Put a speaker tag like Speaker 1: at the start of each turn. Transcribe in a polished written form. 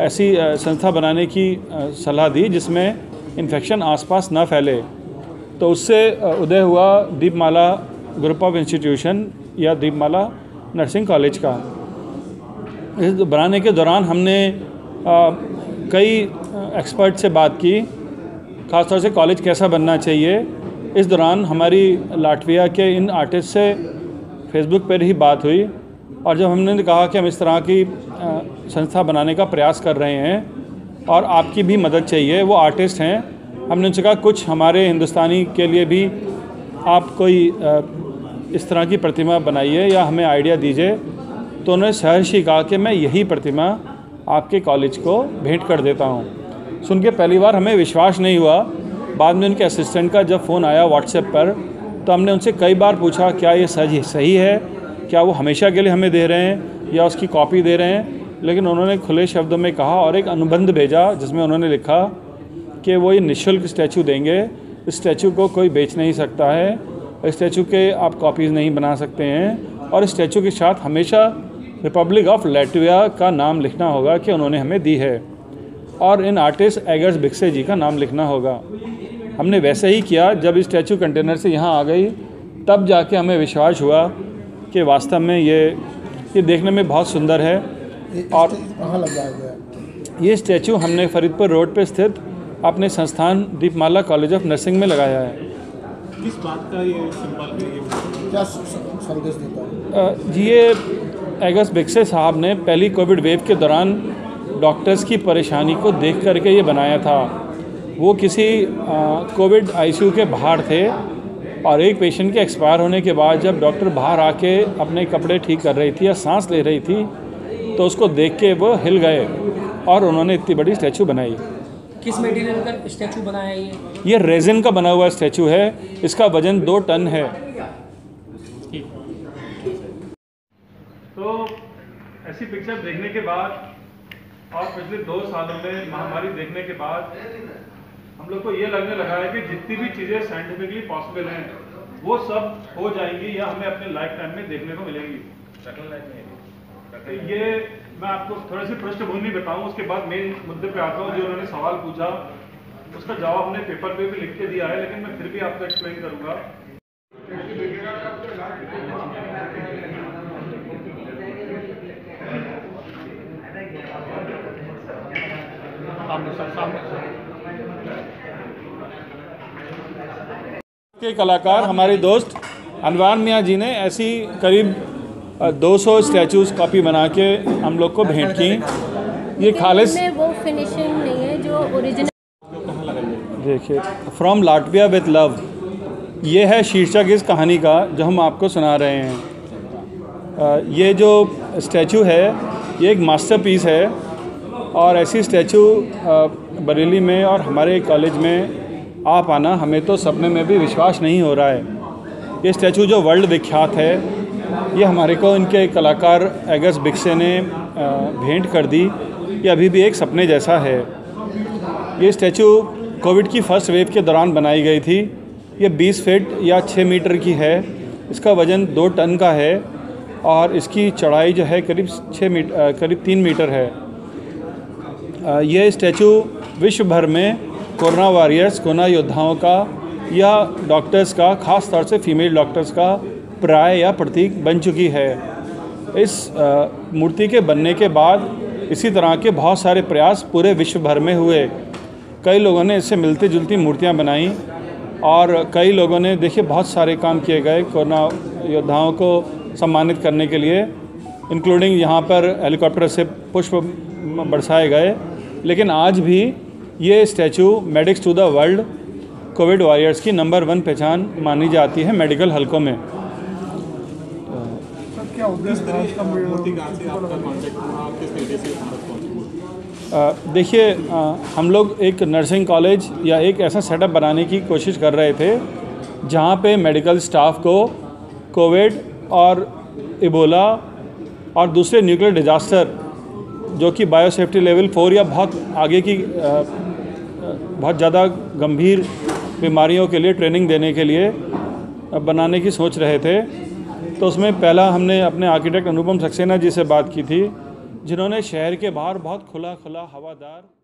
Speaker 1: ऐसी संस्था बनाने की सलाह दी जिसमें इन्फेक्शन आसपास ना फैले। तो उससे उदय हुआ दीपमाला ग्रुप ऑफ इंस्टीट्यूशन या दीपमाला नर्सिंग कॉलेज का। इस बनाने के दौरान हमने कई एक्सपर्ट से बात की, ख़ासतौर से कॉलेज कैसा बनना चाहिए। इस दौरान हमारी लाटविया के इन आर्टिस्ट से फेसबुक पर ही बात हुई और जब हमने कहा कि हम इस तरह की संस्था बनाने का प्रयास कर रहे हैं और आपकी भी मदद चाहिए, वो आर्टिस्ट हैं, हमने उनसे कहा कुछ हमारे हिंदुस्तानी के लिए भी आप कोई इस तरह की प्रतिमा बनाइए या हमें आइडिया दीजिए। तो उन्होंने सहर्षी कहा कि मैं यही प्रतिमा आपके कॉलेज को भेंट कर देता हूँ। सुन के पहली बार हमें विश्वास नहीं हुआ। बाद में उनके असिस्टेंट का जब फ़ोन आया व्हाट्सएप पर तो हमने उनसे कई बार पूछा क्या ये सही है, क्या वो हमेशा के लिए हमें दे रहे हैं या उसकी कॉपी दे रहे हैं। लेकिन उन्होंने खुले शब्दों में कहा और एक अनुबंध भेजा जिसमें उन्होंने लिखा कि वो ये निःशुल्क स्टैचू देंगे। इस स्टैचू को कोई बेच नहीं सकता है, इस स्टैचू के आप कॉपीज़ नहीं बना सकते हैं और इस स्टैचू के साथ हमेशा रिपब्लिक ऑफ लैटविया का नाम लिखना होगा कि उन्होंने हमें दी है और इन आर्टिस्ट एगर्स बिक्से जी का नाम लिखना होगा। हमने वैसे ही किया। जब इस स्टैचू कंटेनर से यहाँ आ गई तब जाके हमें विश्वास हुआ कि वास्तव में ये देखने में बहुत सुंदर है। और
Speaker 2: कहाँ लगाया गया?
Speaker 1: ये स्टैचू हमने फरीदपुर रोड पे स्थित अपने संस्थान दीपमाला कॉलेज ऑफ नर्सिंग में लगाया है।
Speaker 3: किस बात का ये सिंबल है,
Speaker 2: क्या संदेश देता है?
Speaker 1: जी, ये एगर्स बिक्से साहब ने पहली कोविड वेव के दौरान डॉक्टर्स की परेशानी को देख करके ये बनाया था। वो किसी कोविड आईसीयू के बाहर थे और एक पेशेंट के एक्सपायर होने के बाद जब डॉक्टर बाहर आके अपने कपड़े ठीक कर रही थी या सांस ले रही थी तो उसको देख के वो हिल गए और उन्होंने इतनी बड़ी स्टैचू बनाई।
Speaker 4: किस मटेरियल का स्टैचू बनाया है
Speaker 1: ये रेजिन का बना हुआ स्टैचू है। इसका वजन 2 टन है। तो ऐसी पिक्चर देखने के बाद और पिछले 2 सालों में महामारी देखने के बाद हम लोग को ये लगने लगा है कि जितनी भी चीज़ें साइंटिफिकली पॉसिबल हैं वो सब हो जाएंगी या हमें अपने लाइफ टाइम में देखने को मिलेंगी। तो ये मैं आपको थोड़ी सी पृष्ठभूमि बताऊं, उसके बाद मेन मुद्दे पे आता हूँ। जो उन्होंने सवाल पूछा उसका जवाब हमने पेपर पे भी लिख के दिया है, लेकिन मैं फिर भी आपको एक्सप्लेन करूँगा। के कलाकार हमारे दोस्त अनवार मियाँ जी ने ऐसी करीब 200 स्टैचूज कॉपी बना के हम लोग को भेंट की। ये खालिस
Speaker 5: वो फिनिशिंग नहीं है जो ओरिजिनल।
Speaker 1: देखिए, फ्रॉम लाटविया विथ लव, ये है शीर्षक इस कहानी का जो हम आपको सुना रहे हैं। ये जो स्टैचू है ये एक मास्टरपीस है और ऐसी स्टैचू बरेली में और हमारे कॉलेज में आ पाना हमें तो सपने में भी विश्वास नहीं हो रहा है। ये स्टैचू जो वर्ल्ड विख्यात है ये हमारे को इनके कलाकार एगर्स बिक्से ने भेंट कर दी। ये अभी भी एक सपने जैसा है। ये स्टैचू कोविड की फर्स्ट वेव के दौरान बनाई गई थी। ये 20 फीट या 6 मीटर की है। इसका वज़न 2 टन का है और इसकी चौड़ाई जो है करीब 3 मीटर है। ये स्टैचू विश्व भर में कोरोना वॉरियर्स, कोरोना योद्धाओं का या डॉक्टर्स का, ख़ास तौर से फीमेल डॉक्टर्स का पर्याय या प्रतीक बन चुकी है। इस मूर्ति के बनने के बाद इसी तरह के बहुत सारे प्रयास पूरे विश्व भर में हुए। कई लोगों ने इससे मिलती जुलती मूर्तियां बनाई और कई लोगों ने देखिए बहुत सारे काम किए गए कोरोना योद्धाओं को सम्मानित करने के लिए, इंक्लूडिंग यहाँ पर हेलीकॉप्टर से पुष्प बरसाए गए। लेकिन आज भी ये statue medics to the world covid warriors की नंबर 1 पहचान मानी जाती है मेडिकल हलकों में।
Speaker 2: क्या उद्देश्य था इसका?
Speaker 1: देखिए, हम लोग एक नर्सिंग कॉलेज या एक ऐसा सेटअप बनाने की कोशिश कर रहे थे जहाँ पे मेडिकल स्टाफ को कोविड और इबोला और दूसरे न्यूक्लियर डिजास्टर जो कि बायोसेफ्टी लेवल 4 या बहुत आगे की बहुत ज़्यादा गंभीर बीमारियों के लिए ट्रेनिंग देने के लिए बनाने की सोच रहे थे। तो उसमें पहला हमने अपने आर्किटेक्ट अनुपम सक्सेना जी से बात की थी जिन्होंने शहर के बाहर बहुत खुला खुला हवादार